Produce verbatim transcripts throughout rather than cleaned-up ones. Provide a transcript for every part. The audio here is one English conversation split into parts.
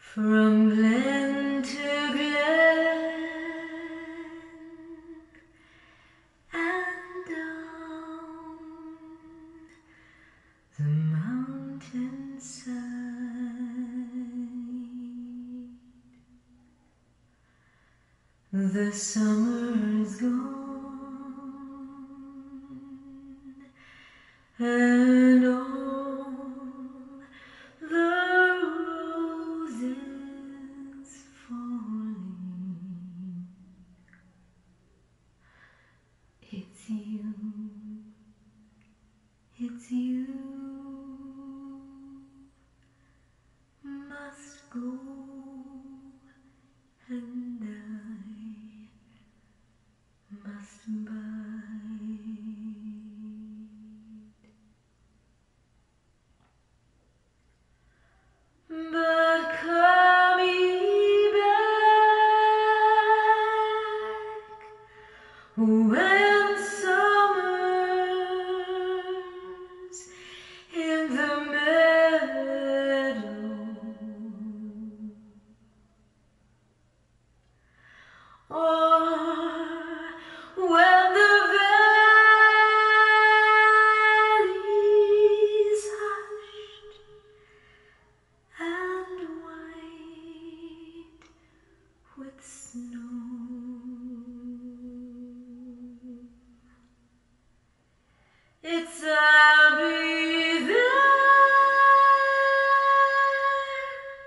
From glen to glen and down the mountainside, the summer's gone and all the roses falling. It's you, it's you must go, and I must bide. But come ye back when summer's in the meadow, or when the valley's hushed and white with snow. It's I'll be there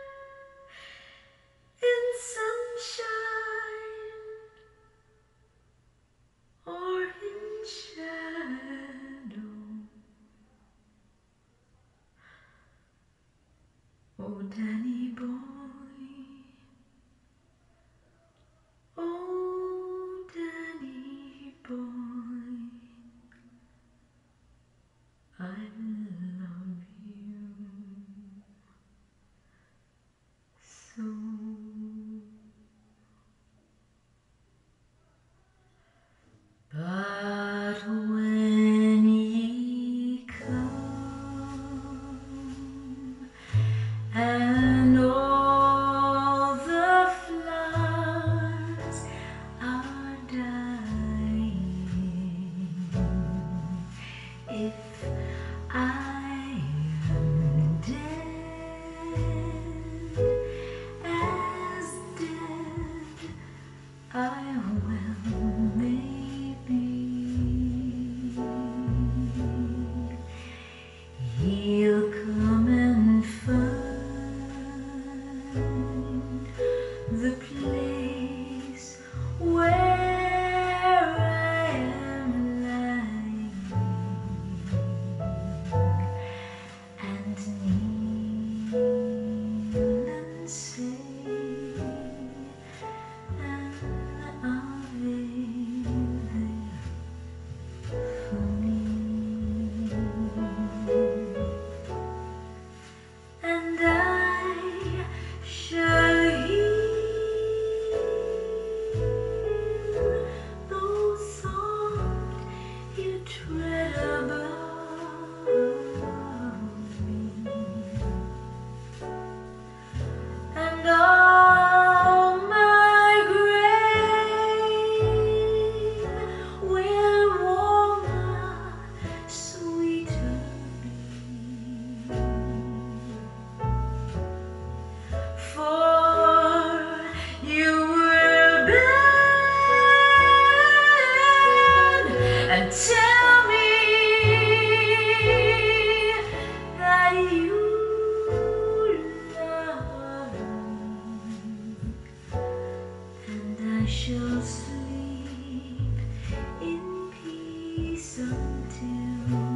in sunshine or in shadow. Oh, Danny boy, oh, Danny boy, I love you so. But when ye come and all the flowers are dying, if I am dead, as dead I well may be, he'll come and find the place where I am lying, and kneel and say an Ave there for me. And I shall hear those soft you tread above me, and all my grain will warmer, sweeter be. For you will bend and tell me that you love me, and I shall sleep in peace until